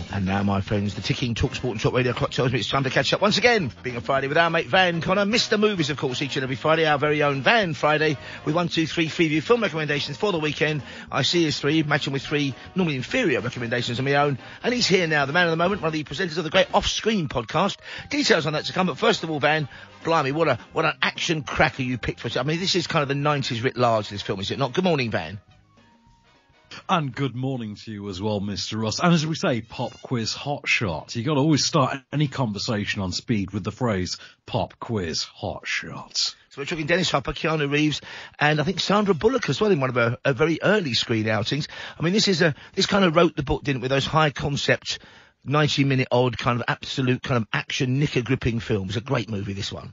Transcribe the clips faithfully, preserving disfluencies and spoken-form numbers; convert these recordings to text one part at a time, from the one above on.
And now, my friends, the ticking talkSPORT and talkRADIO clock tells me it's time to catch up once again, being a Friday with our mate Van Connor. Mister Movies, of course, each and every Friday, our very own Van Friday, with one, two, three Freeview film recommendations for the weekend. I see his three, matching with three normally inferior recommendations of my own. And he's here now, the man of the moment, one of the presenters of the great Off-Screen podcast. Details on that to come, but first of all, Van, blimey, what a what an action cracker you picked for us. I mean, this is kind of the nineties writ large, this film, is it not? Good morning, Van. And good morning to you as well, Mister Ross. And as we say, pop quiz hot shot. You got to always start any conversation on speed with the phrase pop quiz hot shot. So we're talking Dennis Hopper, Keanu Reeves, and I think Sandra Bullock as well in one of her, her very early screen outings. I mean, this is a this kind of wrote the book, didn't it, with those high concept, ninety minute odd kind of absolute kind of action knicker gripping films. A great movie, this one.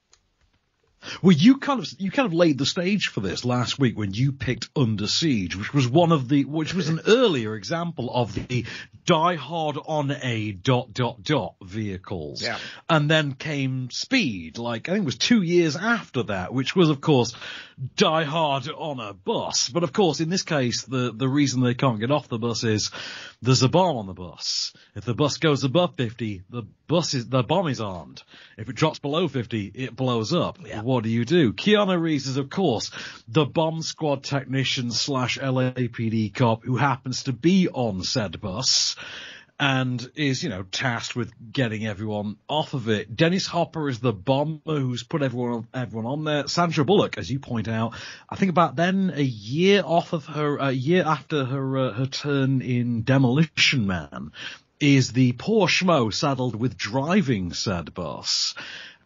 Well, you kind of you kind of laid the stage for this last week when you picked Under Siege, which was one of the which was an earlier example of the Die Hard on a dot dot dot vehicles. Yeah. And then came Speed, like I think it was two years after that, which was of course Die Hard on a bus. But of course, in this case, the the reason they can't get off the bus is there's a bomb on the bus. If the bus goes above fifty, the bus is the bomb is armed. If it drops below fifty, it blows up. Yeah. What do you do? Keanu Reeves is, of course, the bomb squad technician slash L A P D cop who happens to be on said bus and is, you know, tasked with getting everyone off of it. Dennis Hopper is the bomber who's put everyone everyone on there. Sandra Bullock, as you point out, I think about then a year off of her, a year after her uh, her turn in Demolition Man, is the poor schmo saddled with driving said bus.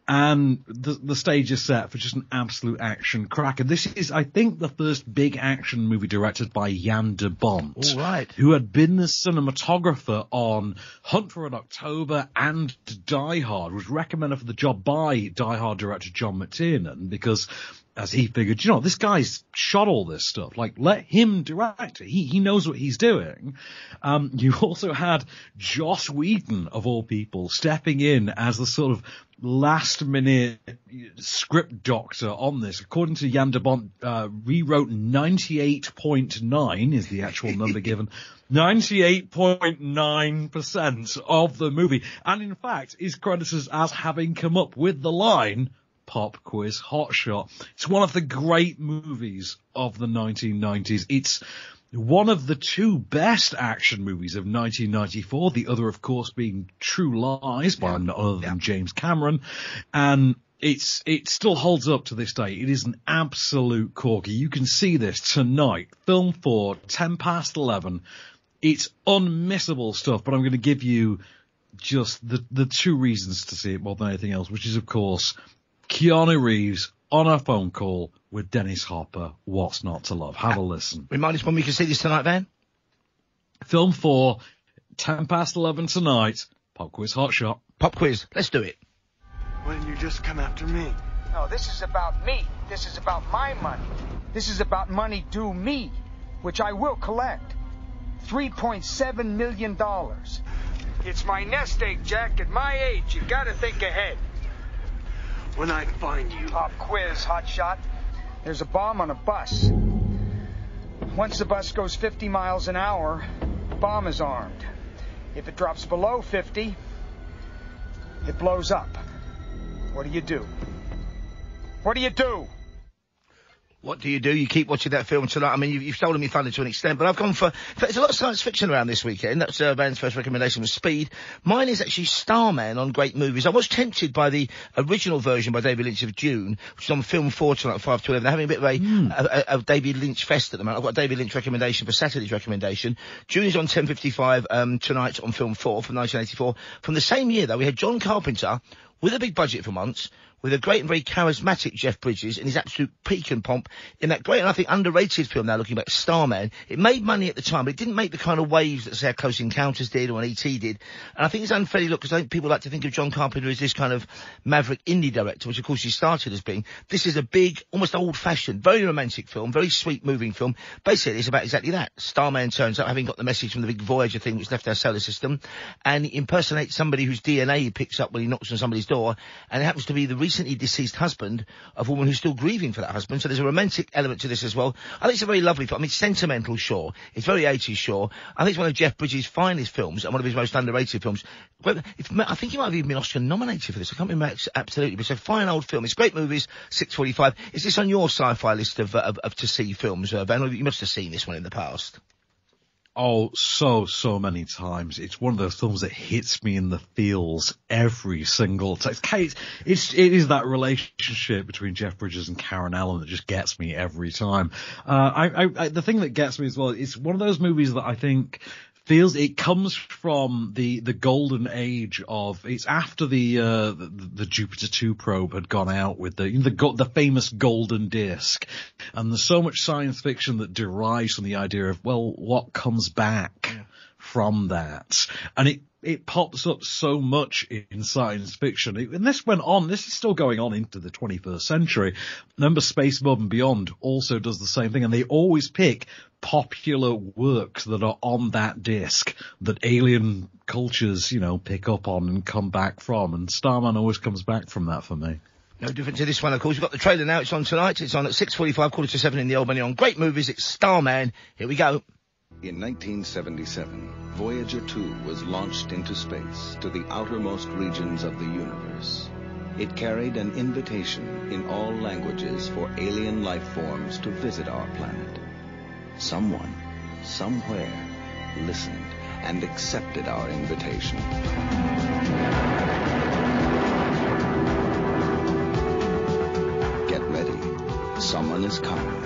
And the, the stage is set for just an absolute action cracker. This is, I think, the first big action movie directed by Jan de Bont. All right. Who had been the cinematographer on Hunt for Red October and Die Hard, was recommended for the job by Die Hard director John McTiernan because, as he figured, you know, this guy's shot all this stuff. Like, let him direct it. He, he knows what he's doing. Um, you also had Joss Whedon, of all people, stepping in as the sort of last minute script doctor on this. According to Jan de Bont, uh, rewrote ninety-eight point nine is the actual number given. ninety-eight point nine percent of the movie. And in fact, is credited as having come up with the line, pop quiz hotshot. It's one of the great movies of the nineteen nineties. It's one of the two best action movies of nineteen ninety-four, the other, of course, being True Lies by none other than James Cameron. And it's it still holds up to this day. It is an absolute corker. You can see this tonight, film for ten past eleven. It's unmissable stuff, but I'm going to give you just the, the two reasons to see it more than anything else, which is, of course, Keanu Reeves on a phone call with Dennis Hopper. What's not to love? Have a listen. Remind us when we can see this tonight, Van. Film four, ten past eleven tonight. Pop quiz hot shot. Pop quiz. Let's do it. Why didn't you just come after me? No, this is about me. This is about my money. This is about money due me, which I will collect. three point seven million dollars. It's my nest egg, Jack. At my age, you gotta think ahead. When I find you... Pop quiz, hotshot. There's a bomb on a bus. Once the bus goes fifty miles an hour, the bomb is armed. If it drops below fifty, it blows up. What do you do? What do you do? What do you do? You keep watching that film tonight. I mean, you've, you've stolen me thunder to an extent, but I've gone for... There's a lot of science fiction around this weekend. That's uh, Van's first recommendation was Speed. Mine is actually Starman on Great Movies. I was tempted by the original version by David Lynch of Dune, which is on film four tonight, five to eleven. They're having a bit of a, mm. a, a, a David Lynch fest at the moment. I've got a David Lynch recommendation for Saturday's recommendation. Dune is on ten fifty-five um, tonight on film four from nineteen eighty-four. From the same year, though, we had John Carpenter with a big budget for once, with a great and very charismatic Jeff Bridges in his absolute peak and pomp in that great and I think underrated film now looking back, Starman. It made money at the time, but it didn't make the kind of waves that, say, Close Encounters did or an E T did. And I think it's unfairly looked, because I think people like to think of John Carpenter as this kind of maverick indie director, which of course he started as being. This is a big, almost old-fashioned, very romantic film, very sweet, moving film. Basically, it's about exactly that. Starman turns up, having got the message from the big Voyager thing which left our solar system, and he impersonates somebody whose D N A he picks up when he knocks on somebody's door, and it happens to be the recently deceased husband of a woman who's still grieving for that husband. So there's a romantic element to this as well. I think it's a very lovely film. I mean, it's sentimental, sure. It's very eighties, sure. I think it's one of Jeff Bridges' finest films and one of his most underrated films. It's, I think he might have even been Oscar nominated for this. I can't remember absolutely, but it's a fine old film. It's great movies, six forty-five. Is this on your sci-fi list of, uh, of, of to-see films, uh, Van? You must have seen this one in the past. Oh, so, so many times. It's one of those films that hits me in the feels every single time. It's, it's, it is that relationship between Jeff Bridges and Karen Allen that just gets me every time. Uh, I, I, I, the thing that gets me as well, it's one of those movies that I think feels, it comes from the, the golden age of, it's after the, uh, the, the Jupiter two probe had gone out with the, the, the famous golden disc. And there's so much science fiction that derives from the idea of, well, what comes back yeah. from that? And it, it pops up so much in science fiction. And this went on, this is still going on into the twenty-first century. Remember, Space Above and Beyond also does the same thing, and they always pick popular works that are on that disc that alien cultures, you know, pick up on and come back from. And Starman always comes back from that for me. No different to this one, of course. We've got the trailer now. It's on tonight. It's on at six forty-five, quarter to seven in the Albany on Great Movies. It's Starman. Here we go. In nineteen seventy-seven, Voyager two was launched into space to the outermost regions of the universe. It carried an invitation in all languages for alien life forms to visit our planet. Someone, somewhere, listened and accepted our invitation. Get ready. Someone is coming.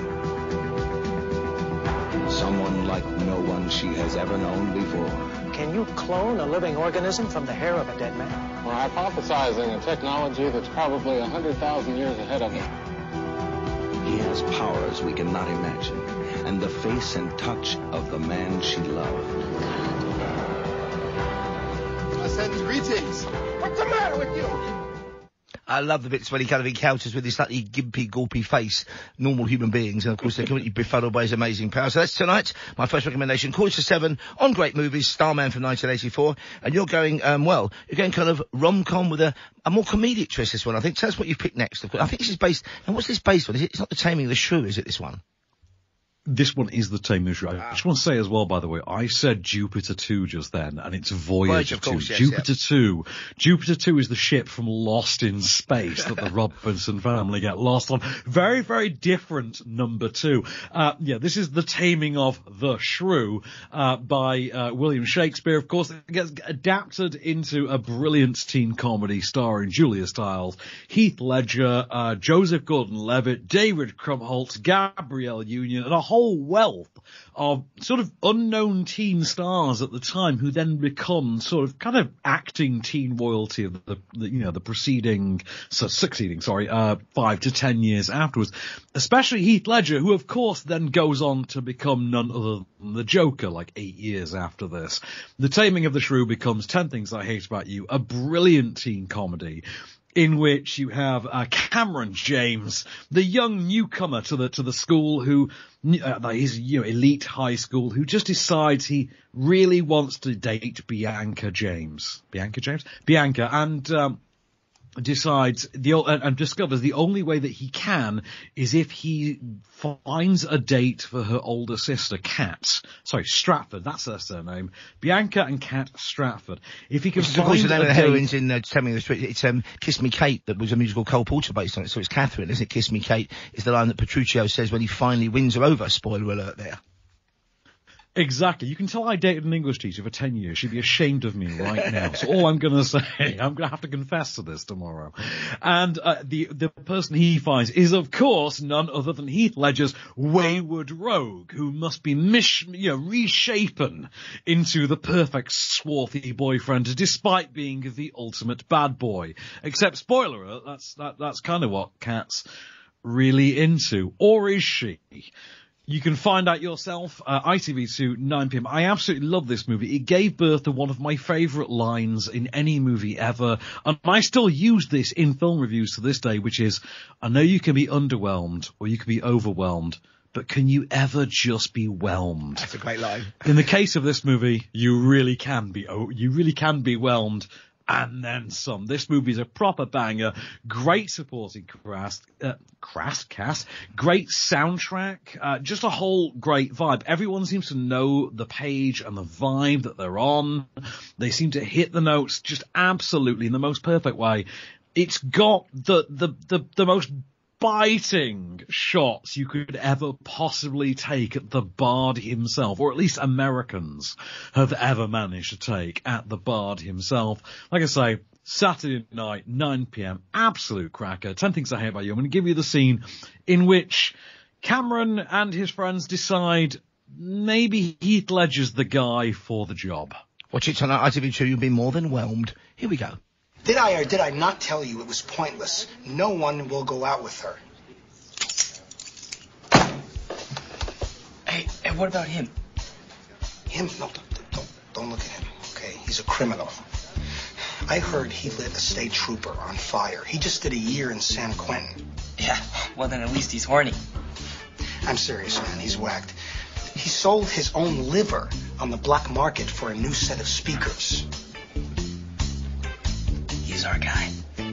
Someone like no one she has ever known before. Can you clone a living organism from the hair of a dead man? We're hypothesizing a technology that's probably one hundred thousand years ahead of it. He has powers we cannot imagine, and the face and touch of the man she loved. I send greetings. What's the matter with you? I love the bits when he kind of encounters with this slightly gimpy, gulpy face, normal human beings, and of course they're completely befuddled by his amazing power. So that's tonight, my first recommendation, quarter to seven, on Great Movies, Starman from nineteen eighty-four, and you're going, um, well, you're going kind of rom-com with a, a more comedic twist, this one, I think. Tell us what you've picked next. I think this is based, and what's this based on? Is it, it's not The Taming of the Shrew, is it, this one? This one is The Taming of the Shrew. I just want to say as well, by the way, I said Jupiter two just then, and it's Voyager, Voyager two. Course, yes, Jupiter yeah. two. Jupiter two is the ship from Lost in Space that the Robinson family get lost on. Very, very different number two. Uh, yeah, this is The Taming of the Shrew, uh, by, uh, William Shakespeare. Of course, it gets adapted into a brilliant teen comedy starring Julia Stiles, Heath Ledger, uh, Joseph Gordon-Levitt, David Krumholtz, Gabrielle Union, and a whole wealth of sort of unknown teen stars at the time who then become sort of kind of acting teen royalty of the, the you know, the preceding, so succeeding, sorry, uh, five to ten years afterwards. Especially Heath Ledger, who of course then goes on to become none other than the Joker like eight years after this. The Taming of the Shrew becomes ten Things I Hate About You, a brilliant teen comedy in which you have uh, Cameron James, the young newcomer to the to the school, who uh, his you know elite high school, who just decides he really wants to date Bianca James, Bianca James, Bianca, and um, decides the and, and discovers the only way that he can is if he finds a date for her older sister, Kat. Sorry, Stratford. That's her surname. Bianca and Kat Stratford. If he can Which find of course the name a of the date, heroines in uh, Taming of the Shrew. It's um, Kiss Me Kate, that was a musical Cole Porter based on it. So it's Catherine, isn't it? Kiss Me Kate is the line that Petruchio says when he finally wins her over. Spoiler alert there. Exactly. You can tell I dated an English teacher for ten years. She'd be ashamed of me right now. So all I'm going to say, I'm going to have to confess to this tomorrow. And uh, the the person he finds is, of course, none other than Heath Ledger's wayward rogue, who must be mis- you know, reshapen into the perfect swarthy boyfriend, despite being the ultimate bad boy. Except, spoiler alert, that's that, that's kind of what Kat's really into. Or is she? You can find out yourself, uh, I T V two, nine p.m. I absolutely love this movie. It gave birth to one of my favourite lines in any movie ever. And I still use this in film reviews to this day, which is, I know you can be underwhelmed or you can be overwhelmed, but can you ever just be whelmed? That's a great line. In the case of this movie, you really can be, oh, you really can be whelmed. and then some. This movie is a proper banger. Great supporting cast, uh, cast, cast, great soundtrack, uh, just a whole great vibe. Everyone seems to know the page and the vibe that they're on. They seem to hit the notes just absolutely in the most perfect way. It's got the, the, the, the most biting shots you could ever possibly take at the Bard himself, or at least Americans have ever managed to take at the Bard himself. Like I say, Saturday night, nine p.m, absolute cracker. ten Things I Hate About You. I'm going to give you the scene in which Cameron and his friends decide maybe Heath Ledger's the guy for the job. Watch it tonight, I T V two, you'll be more than whelmed. Here we go. Did I or did I not tell you it was pointless? No one will go out with her. Hey, and what about him? Him? No, don't, don't, don't look at him, okay? He's a criminal. I heard he lit a state trooper on fire. He just did a year in San Quentin. Yeah, well then at least he's horny. I'm serious, man. He's whacked. He sold his own liver on the black market for a new set of speakers. He's our guy.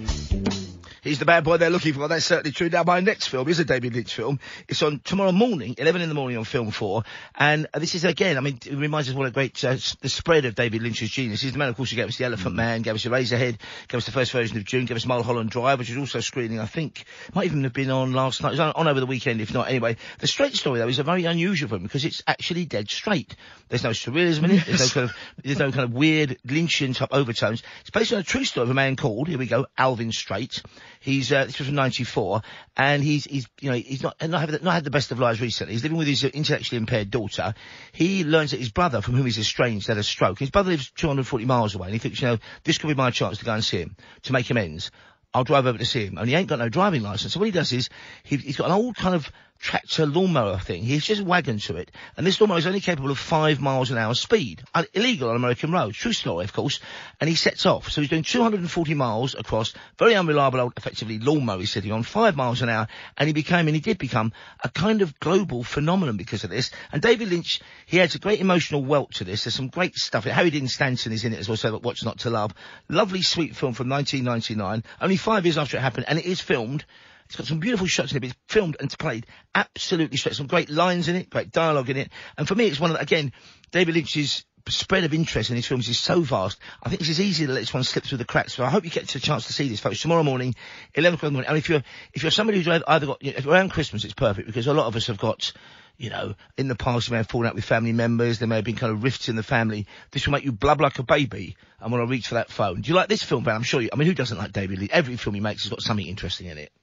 He's the bad boy they're looking for. That's certainly true. Now, my next film is a David Lynch film. It's on tomorrow morning, eleven in the morning on Film four. And uh, this is, again, I mean, it reminds us what a great, uh, the spread of David Lynch's genius. He's the man, of course, who gave us The Elephant Man, gave us Eraserhead, gave us the first version of June, gave us Mulholland Drive, which was also screening, I think, might even have been on last night. It was on, on over the weekend, if not. Anyway, The Straight Story, though, is a very unusual film because it's actually dead straight. There's no surrealism in it. There's no kind of, there's no kind of weird Lynchian type overtones. It's based on a true story of a man called, here we go, Alvin Straight. He's, uh, this was from ninety-four, and he's, he's, you know, he's not, not had, not had the best of lives recently. He's living with his intellectually impaired daughter. He learns that his brother, from whom he's estranged, had a stroke. His brother lives two hundred forty miles away, and he thinks, you know, this could be my chance to go and see him, to make amends. I'll drive over to see him. And he ain't got no driving license. So what he does is, he, he's got an old kind of tractor lawnmower thing. He's just a wagon to it. And this lawnmower is only capable of five miles an hour speed. Uh, illegal on American roads. True story, of course. And he sets off. So he's doing two hundred forty miles across, very unreliable old, effectively, lawnmower he's sitting on, five miles an hour. And he became, and he did become, a kind of global phenomenon because of this. And David Lynch, he adds a great emotional welt to this. There's some great stuff. Harry Dean Stanton is in it as well, so What's Not to Love. Lovely, sweet film from nineteen ninety-nine. Only five years after it happened, and it is filmed. It's got some beautiful shots in it, but it's filmed and played absolutely straight. Some great lines in it, great dialogue in it. And for me, it's one of the, again, David Lynch's spread of interest in his films is so vast. I think it's just easy to let this one slip through the cracks. So I hope you get a chance to see this, folks, tomorrow morning, eleven o'clock in the morning. And if you're, if you're somebody who's either got, you know, around Christmas, it's perfect because a lot of us have got, you know, in the past you may have fallen out with family members, there may have been kind of rifts in the family. This will make you blub like a baby and want to reach for that phone. Do you like this film, Ben? I'm sure you, I mean, who doesn't like David Lynch? Every film he makes has got something interesting in it.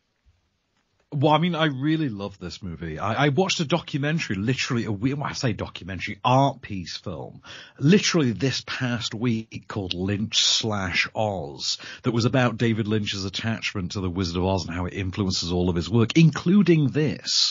Well, I mean, I really love this movie. I, I watched a documentary, literally a week, well, I say documentary, art piece film, literally this past week called Lynch slash Oz, that was about David Lynch's attachment to The Wizard of Oz and how it influences all of his work, including this.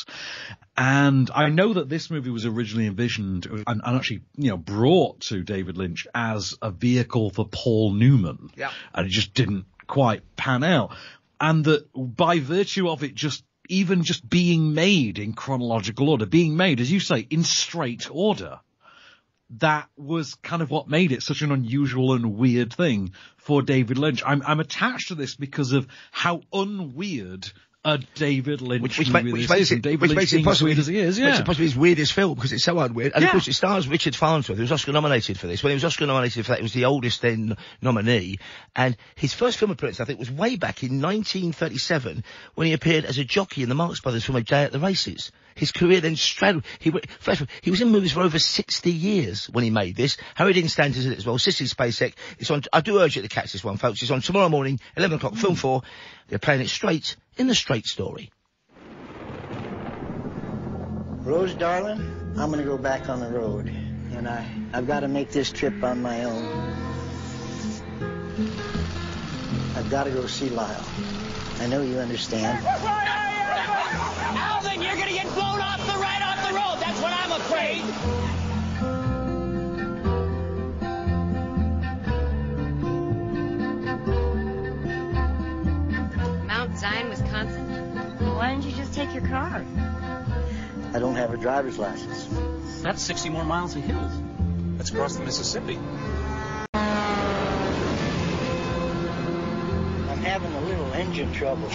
And I know that this movie was originally envisioned and, and actually, you know, brought to David Lynch as a vehicle for Paul Newman. Yeah. And it just didn't quite pan out. And that by virtue of it just, even just being made in chronological order, being made, as you say, in straight order, that was kind of what made it such an unusual and weird thing for David Lynch. I'm, I'm attached to this because of how unweird a David Lynch which, which, movie which is. makes it, David which Lynch makes it possibly, as he is, yeah. Makes it possibly his weirdest film because it's so unweird. And yeah. of course it stars Richard Farnsworth, who was Oscar nominated for this. When he was Oscar nominated for that, he was the oldest then nominee. And his first film appearance, I think, was way back in nineteen thirty-seven when he appeared as a jockey in the Marx Brothers film A Day at the Races. His career then straddled. He, first of all, he was in movies for over sixty years when he made this. Harry Dean Stanton's in it as well. Sissy Spacek. It's on. I do urge you to catch this one, folks. It's on tomorrow morning, eleven o'clock, Film four. They're playing it straight in The Straight Story. Rose, darling, I'm going to go back on the road, and I, I've got to make this trip on my own. I've got to go see Lyle. I know you understand. Alvin, you're going to get blown off the right off the road. That's what I'm afraid. Mount Zion, Wisconsin? Why didn't you just take your car? I don't have a driver's license. That's sixty more miles of hills. That's across the Mississippi. having a little engine trouble.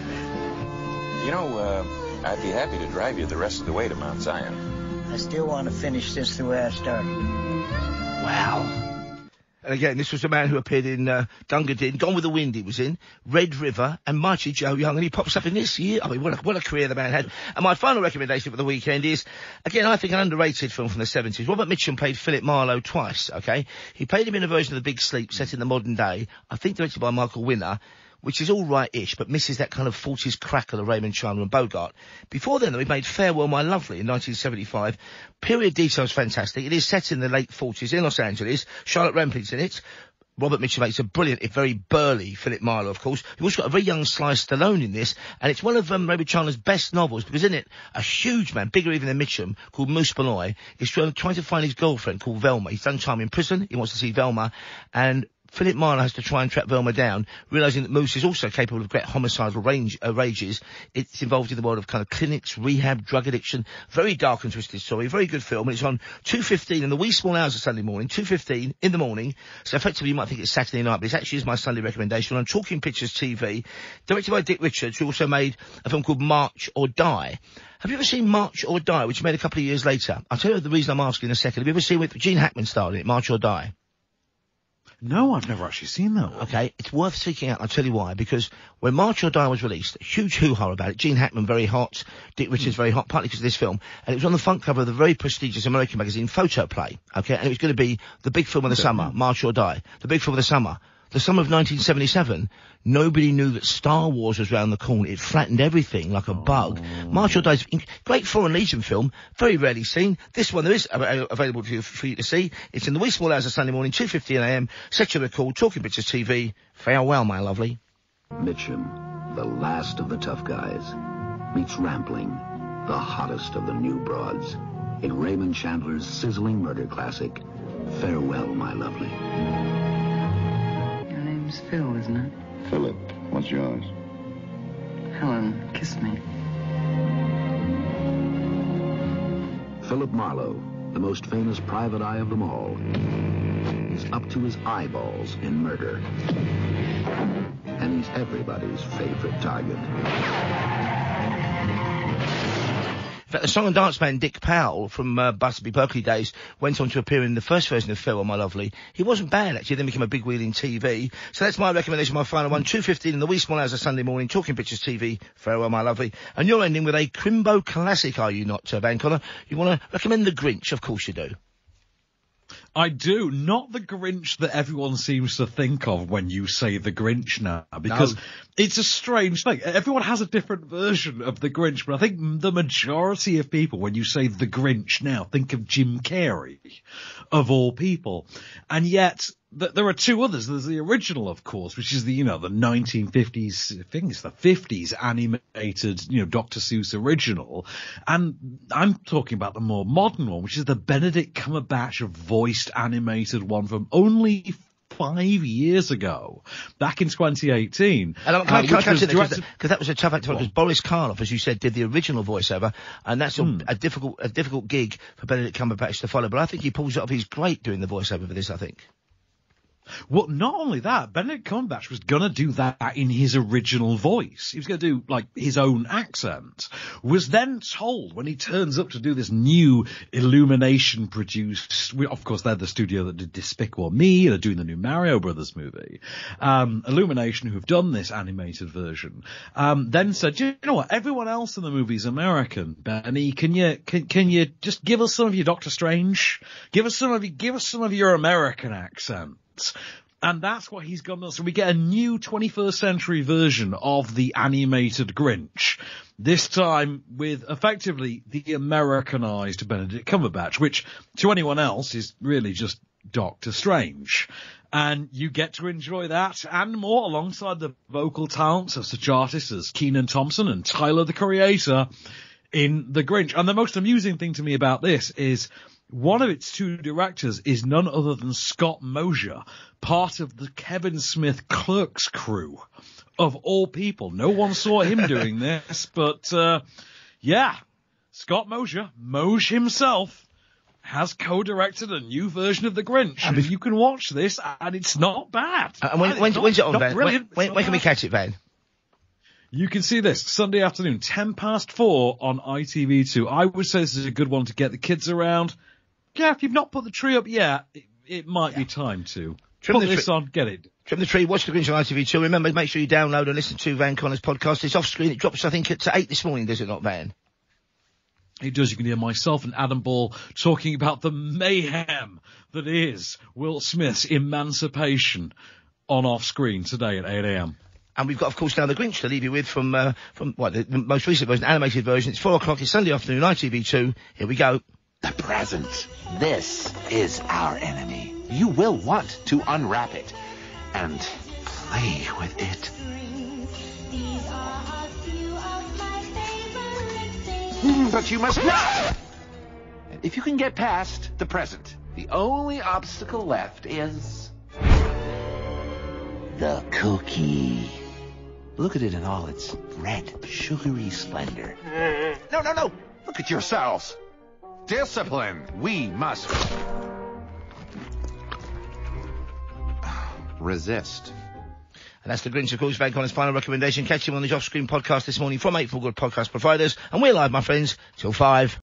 You know, uh, I'd be happy to drive you the rest of the way to Mount Zion. I still want to finish this the way I started. Wow. And again, this was a man who appeared in uh, Dungadin, Gone with the Wind he was in, Red River, and Mighty Joe Young, and he pops up in this year. I mean, what a, what a career the man had. And my final recommendation for the weekend is, again, I think an underrated film from the seventies. Robert Mitchum played Philip Marlowe twice, okay? He played him in a version of The Big Sleep set in the modern day, I think directed by Michael Winner, which is all right-ish, but misses that kind of forties crackle of Raymond Chandler and Bogart. Before then, we made Farewell, My Lovely in nineteen seventy-five. Period details fantastic. It is set in the late forties in Los Angeles. Charlotte Ramplin's in it. Robert Mitchum makes a brilliant, if very burly Philip Marlowe, of course. You've also got a very young Sly Stallone in this, and it's one of um, Raymond Chandler's best novels, because in it, a huge man, bigger even than Mitchum, called Moose Malloy, is trying, trying to find his girlfriend called Velma. He's done time in prison. He wants to see Velma, and Philip Marlowe has to try and track Velma down, realising that Moose is also capable of great homicidal range, uh, rages. It's involved in the world of kind of clinics, rehab, drug addiction. Very dark and twisted story. Very good film. And it's on two fifteen in the wee small hours of Sunday morning. two fifteen in the morning. So effectively you might think it's Saturday night, but it actually is my Sunday recommendation on Talking Pictures T V. Directed by Dick Richards, who also made a film called March or Die. Have you ever seen March or Die, which he made a couple of years later? I'll tell you the reason I'm asking in a second. Have you ever seen with Gene Hackman starred in it, March or Die? No, I've never actually seen that one. Okay, it's worth seeking out. I'll tell you why. Because when March or Die was released, a huge hoo-ha about it. Gene Hackman, very hot. Dick Richards, very hot, partly because of this film. And it was on the front cover of the very prestigious American magazine Photoplay. Okay, and it was going to be the big film of the okay. summer, March or Die. The big film of the summer. The summer of nineteen seventy-seven, nobody knew that Star Wars was round the corner. It flattened everything like a bug. Oh. March or Die's great Foreign Legion film, very rarely seen. This one there is av- available to you, for you to see. It's in the wee small hours of Sunday morning, two fifteen a.m. Set your record, Talking Pictures T V. Farewell, my lovely. Mitchum, the last of the tough guys, meets Rampling, the hottest of the new broads, in Raymond Chandler's sizzling murder classic, Farewell, my lovely. It's Phil, isn't it? Philip. What's yours? Helen, kiss me. Philip Marlowe, the most famous private eye of them all, is up to his eyeballs in murder. And he's everybody's favorite target. In fact, the song and dance man Dick Powell from uh, Busby Berkeley days went on to appear in the first version of Farewell, My Lovely. He wasn't bad, actually, then became a big wheel in T V. So that's my recommendation, my final one. two fifteen in the wee small hours of Sunday morning, Talking Pictures T V, Farewell, My Lovely. And you're ending with a Crimbo classic, are you not, uh, Van Connor? You want to recommend The Grinch? Of course you do. I do. Not the Grinch that everyone seems to think of when you say the Grinch now, because no. It's a strange thing. Everyone has a different version of the Grinch, but I think the majority of people, when you say the Grinch now, think of Jim Carrey, of all people. And yet, th- there are two others. There's the original, of course, which is the, you know, the nineteen fifties, I think it's the fifties animated, you know, Doctor Seuss original. And I'm talking about the more modern one, which is the Benedict Cumberbatch voiced animated one from only five years ago, back in twenty eighteen. And uh, can I, can I catch it because that, that was a tough act to because Boris Karloff, as you said, did the original voiceover, and that's a, hmm. a difficult a difficult gig for Benedict Cumberbatch to follow. But I think he pulls it off. He's great doing the voiceover for this, I think. Well, not only that, Benedict Cumberbatch was going to do that in his original voice. He was going to do, like, his own accent. Was then told, when he turns up to do this new Illumination-produced, of course, they're the studio that did Despicable Me, they're doing the new Mario Brothers movie, um, Illumination, who've done this animated version, um, then said, you know what, everyone else in the movie's American, Benny, can you, can, can you just give us some of your Doctor Strange? Give us some of you, give us some of your American accent. And that's what he's gone. So we get a new twenty-first century version of the animated Grinch, this time with effectively the Americanized Benedict Cumberbatch, which to anyone else is really just Doctor Strange. And you get to enjoy that and more alongside the vocal talents of such artists as Kenan Thompson and Tyler, the Creator, in The Grinch. And the most amusing thing to me about this is one of its two directors is none other than Scott Mosier, part of the Kevin Smith Clerks crew, of all people. No one saw him doing this, but, uh, yeah, Scott Mosier, Moj himself, has co-directed a new version of The Grinch. And you can watch this, and it's not bad. Uh, and when, and when, not, when's it on, Van? Brilliant. When, when, when can we catch it, Van? You can see this Sunday afternoon, ten past four on I T V two. I would say this is a good one to get the kids around. Yeah, if you've not put the tree up yet, it, it might yeah. be time to. Trim put the this tri- on, get it. Trim the tree, watch The Grinch on I T V two. Remember, make sure you download and listen to Van Connor's podcast. It's off screen. It drops, I think, at eight this morning, does it not, Van? It does. You can hear myself and Adam Ball talking about the mayhem that is Will Smith's emancipation on off screen today at eight a.m. And we've got, of course, now The Grinch to leave you with from, uh, from what, the, the most recent version, animated version. It's four o'clock, it's Sunday afternoon, I T V two. Here we go. The present. This is our enemy. You will want to unwrap it and play with it. But you must not! If you can get past the present, the only obstacle left is the cookie. Look at it in all its red, sugary splendor. No, no, no! Look at yourselves. Discipline. We must resist. And that's The Grinch, of course, Van Connor's final recommendation. Catch him on his off-screen podcast this morning from eight for Good podcast providers. And we're live, my friends, till five.